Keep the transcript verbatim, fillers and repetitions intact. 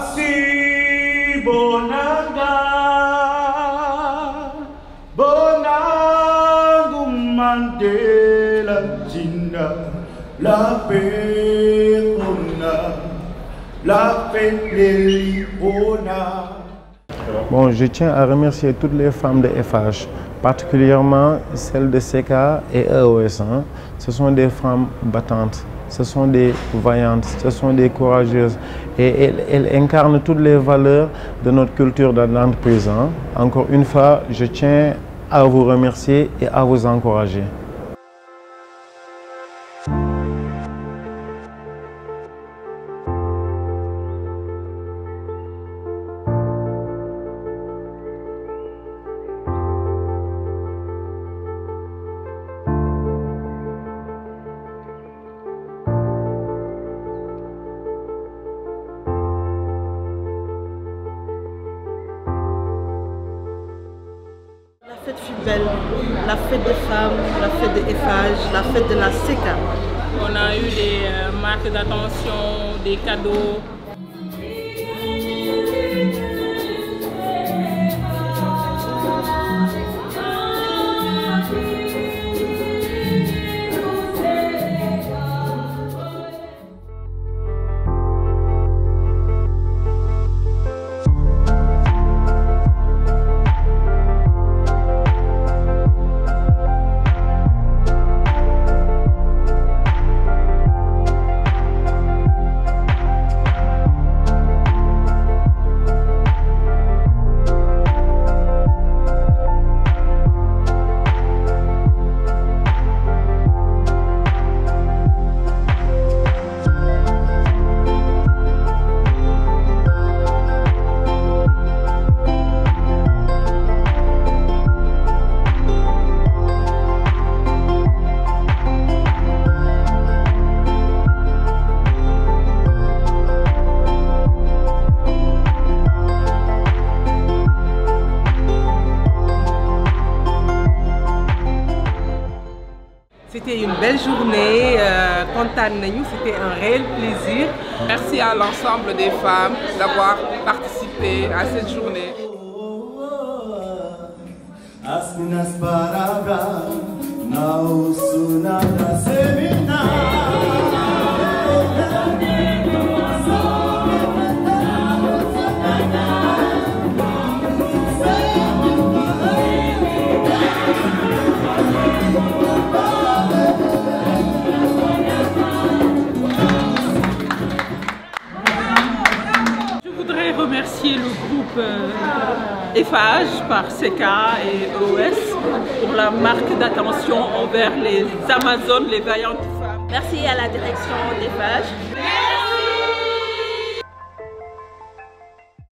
Asi bonanga, bonangu Mandela Jinda, la paix la paix Bon, je tiens à remercier toutes les femmes de F H, particulièrement celles de C K et E O S. Hein. Ce sont des femmes battantes, ce sont des vaillantes, ce sont des courageuses et elles, elles incarnent toutes les valeurs de notre culture dans l'entreprise. Hein. Encore une fois, je tiens à vous remercier et à vous encourager. La fête fut belle, la fête des femmes, la fête de F H, la fête de la C K. On a eu des euh, marques d'attention, des cadeaux. C'était une belle journée, euh, kontaan nañu, c'était un réel plaisir. Merci à l'ensemble des femmes d'avoir participé à cette journée. Remercier le groupe euh, F H par C K et E O S pour la marque d'attention envers les Amazones, les vaillantes femmes. Merci à la direction d'F H.